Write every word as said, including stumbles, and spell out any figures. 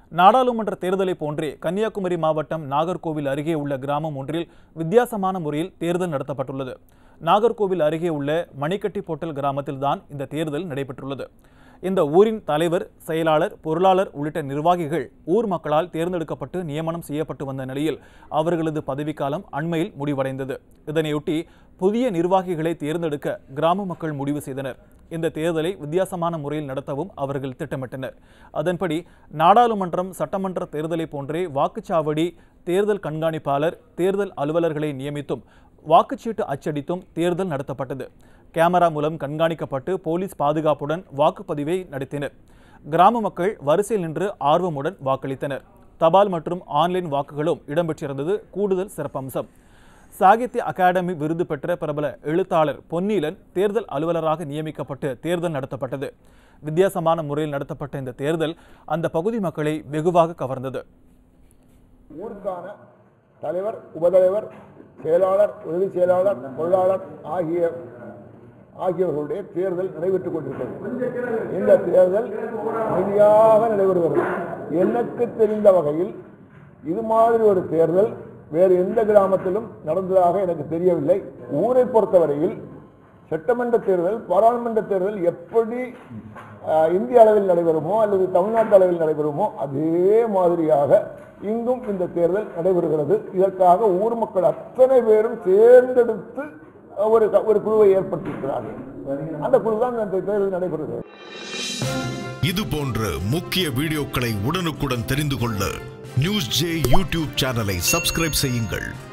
நாடாளுமன்ற தேர்தலை போன்றே கன்னியாகுமரி மாவட்டம் நாகர்கோவில் அருகே உள்ள கிராமம் ஒன்றில் வித்தியாசமான முறையில் தேர்தல் நடத்தப்பட்டுள்ளது. நாகர்கோவில் அருகே உள்ள மணிக்கட்டி பொட்டல் கிராமத்தில்தான் இந்த தேர்தல் நடைபெற்றுள்ளது. இந்த ஊரின் தலைவர், செயலாளர், பொருளாளர் உள்ளிட்ட நிர்வாகிகள் ஊர் மக்களால் தேர்ந்தெடுக்கப்பட்டு நியமனம் செய்யப்பட்டு வந்த நிலையில் அவர்களது பதவிக்காலம் அண்மையில் முடிவடைந்தது. இதனையொட்டி புதிய நிர்வாகிகளை தேர்ந்தெடுக்க கிராம மக்கள் முடிவு செய்தனர். இந்த தேர்தலை வித்தியாசமான முறையில் நடத்தவும் அவர்கள் திட்டமிட்டனர். அதன்படி நாடாளுமன்றம், சட்டமன்ற தேர்தலை போன்றே வாக்குச்சாவடி, தேர்தல் கண்காணிப்பாளர், தேர்தல் அலுவலர்களை நியமித்தும் வாக்குச்சீட்டு அச்சடித்தும் தேர்தல் நடத்தப்பட்டது. கேமரா மூலம் கண்காணிக்கப்பட்டு போலீஸ் பாதுகாப்புடன் வாக்குப்பதிவை நடத்தினர். கிராம மக்கள் வரிசையில் நின்று ஆர்வமுடன் வாக்களித்தனர். தபால் மற்றும் ஆன்லைன் வாக்குகளும் இடம்பெற்றிருந்தது கூடுதல் சிறப்பம்சம். சாகித்ய அகாடமி விருது பெற்ற பிரபல எழுத்தாளர் பொன்னீலன் தேர்தல் அலுவலராக நியமிக்கப்பட்டு தேர்தல் நடத்தப்பட்டது. வித்தியாசமான முறையில் நடத்தப்பட்ட இந்த தேர்தல் அந்த பகுதி மக்களை வெகுவாக கவர்ந்தது. ஊருக்கான தலைவர், உபதலைவர், செயலாளர், உதவி செயலாளர், பொருளாளர் ஆகிய ஆகியவர்களுடைய தேர்தல் நடைபெற்றுக் கொண்டிருக்கிறது. இந்த தேர்தல் அமைதியாக நடைபெறுகிறது. எனக்கு தெரிந்த வகையில் இது மாதிரி ஒரு தேர்தல் வேறு எந்த கிராமத்திலும் நடந்ததாக எனக்கு தெரியவில்லை. ஊரை பொறுத்தவரையில் சட்டமன்ற தேர்தல், பாராளுமன்ற தேர்தல் எப்படி இந்திய அளவில் நடைபெறுமோ அல்லது தமிழ்நாட்டு அளவில் நடைபெறுமோ அதே மாதிரியாக இங்கும் இந்த தேர்தல் நடைபெறுகிறது. இதற்காக ஊர் மக்கள் அத்தனை பேரும் தேர்ந்தெடுத்து ஒரு ஒரு குழுவை ஏற்படுத்தியிருக்கிறார்கள். அந்த குழு தான் இந்த தேர்தல் நடைபெறுகிறது. இது போன்ற முக்கிய வீடியோக்களை உடனுக்குடன் தெரிந்து கொள்ள நியூஸ் ஜே யூடியூப் சேனலை சப்ஸ்கிரைப் செய்யுங்கள்.